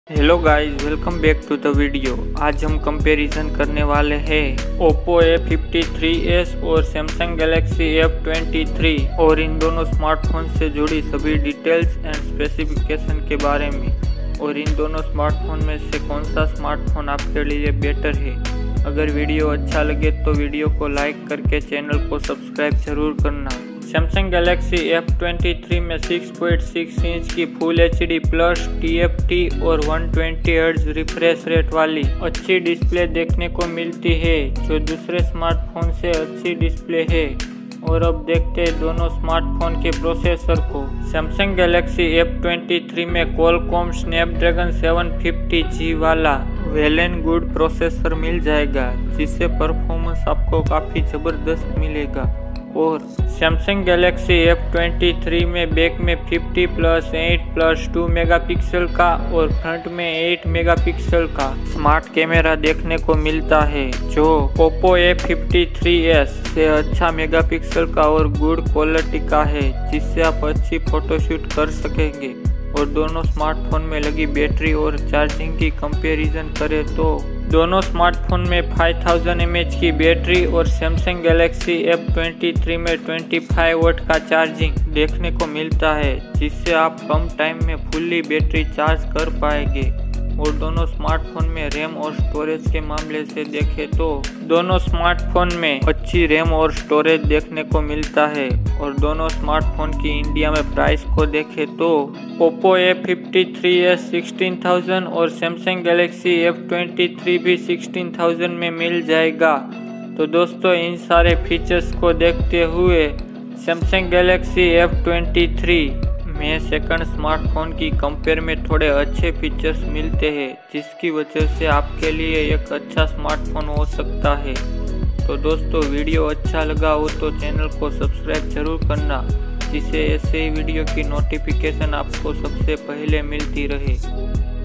Hello guys, welcome back to the video. आज हम comparison करने वाले हैं Oppo A53s और Samsung Galaxy F23 और इन दोनों स्मार्टफोन से जुड़ी सभी डिटेल्स एंड स्पेसिफिकेशन के बारे में, और इन दोनों स्मार्टफोन में से कौन सा स्मार्टफोन आपके लिए बेटर है। अगर वीडियो अच्छा लगे तो वीडियो को लाइक करके चैनल को सब्सक्राइब जरूर करना। सैमसंग गैलेक्सी F23 में 6.6 इंच की फुल HD प्लस TFT और 120 हर्ट्ज रिफ्रेश रेट वाली अच्छी डिस्प्ले देखने को मिलती है, जो दूसरे स्मार्टफोन से अच्छी डिस्प्ले है। और अब देखते हैं दोनों स्मार्टफोन के प्रोसेसर को। सैमसंग गैलेक्सी F23 में Qualcomm स्नैपड्रैगन 750G वाला वेल एंड गुड प्रोसेसर मिल जाएगा, जिससे परफॉर्मेंस आपको काफ़ी ज़बरदस्त मिलेगा। और सैमसंग गैलेक्सी F23 में बैक में 50+8+2 मेगापिक्सल का और फ्रंट में 8 मेगापिक्सल का स्मार्ट कैमरा देखने को मिलता है, जो Oppo A53s से अच्छा मेगापिक्सल का और गुड क्वालिटी का है, जिससे आप अच्छी फोटोशूट कर सकेंगे। और दोनों स्मार्टफोन में लगी बैटरी और चार्जिंग की कंपैरिजन करें तो दोनों स्मार्टफोन में 5000 mAh की बैटरी और सैमसंग गैलेक्सी F23 में 25 वाट का चार्जिंग देखने को मिलता है, जिससे आप कम टाइम में फुल्ली बैटरी चार्ज कर पाएंगे। और दोनों स्मार्टफोन में रैम और स्टोरेज के मामले से देखें तो दोनों स्मार्टफोन में अच्छी रैम और स्टोरेज देखने को मिलता है। और दोनों स्मार्टफोन की इंडिया में प्राइस को देखें तो Oppo A53s 16,000 और Samsung Galaxy F23 भी 16,000 में मिल जाएगा। तो दोस्तों, इन सारे फीचर्स को देखते हुए Samsung Galaxy F23 में सेकंड स्मार्टफोन की कंपेयर में थोड़े अच्छे फीचर्स मिलते हैं, जिसकी वजह से आपके लिए एक अच्छा स्मार्टफोन हो सकता है। तो दोस्तों, वीडियो अच्छा लगा हो तो चैनल को सब्सक्राइब जरूर करना, जिससे ऐसे ही वीडियो की नोटिफिकेशन आपको सबसे पहले मिलती रहे।